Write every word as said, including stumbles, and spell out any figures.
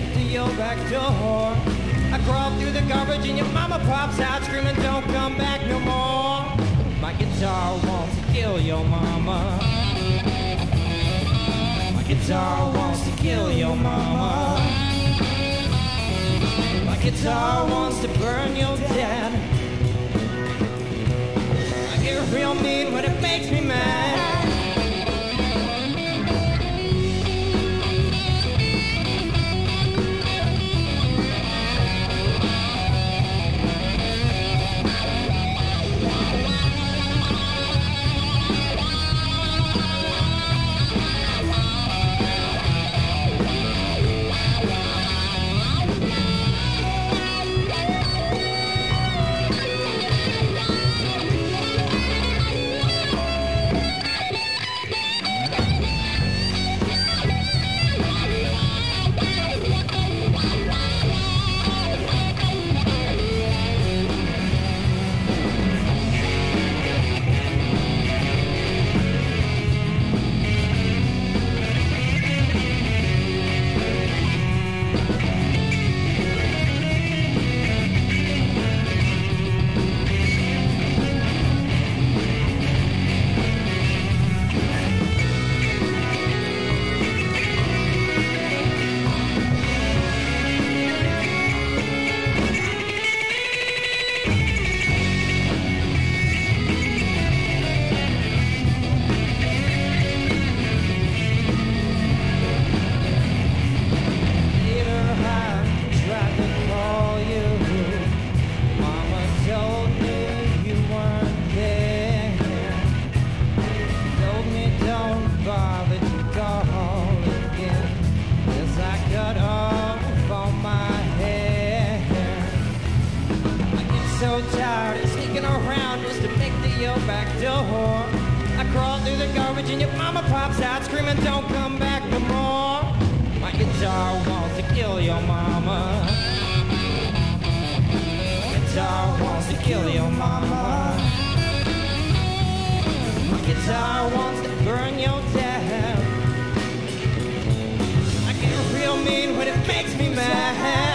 make to your back door. I crawl through the garbage and your mama pops out screaming, don't come back no more. My guitar wants to kill your mama. My guitar wants to kill your mama. My guitar wants to burn your dad. I get real mean when it makes me mad. So tired of sneaking around just to make to your back door. I crawl through the garbage and your mama pops out screaming, don't come back no more. My guitar wants to kill your mama. My guitar wants to kill your mama. My guitar wants to burn your dad. I get real mean when it makes me mad.